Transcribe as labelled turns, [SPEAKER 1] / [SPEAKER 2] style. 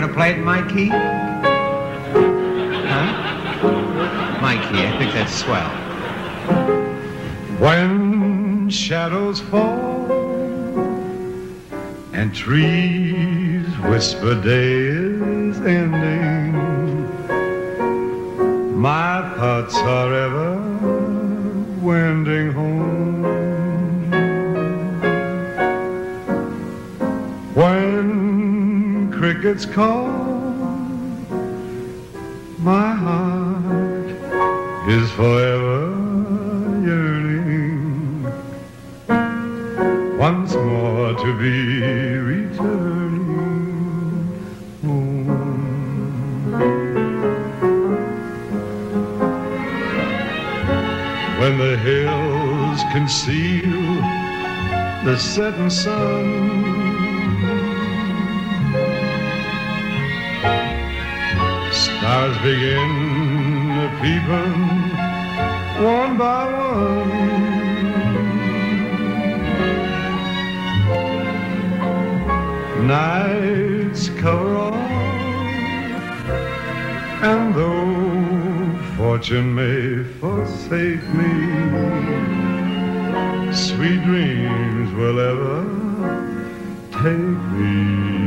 [SPEAKER 1] gonna play it in my key? Huh? My key, I think that's swell.
[SPEAKER 2] When shadows fall and trees whisper day is ending, my thoughts are ever wending home. When crickets call, my heart is forever yearning once more to be returning home. When the hills conceal the setting sun, stars begin to peepin' one by one. Nights cover all, and though fortune may forsake me, sweet dreams will ever take me.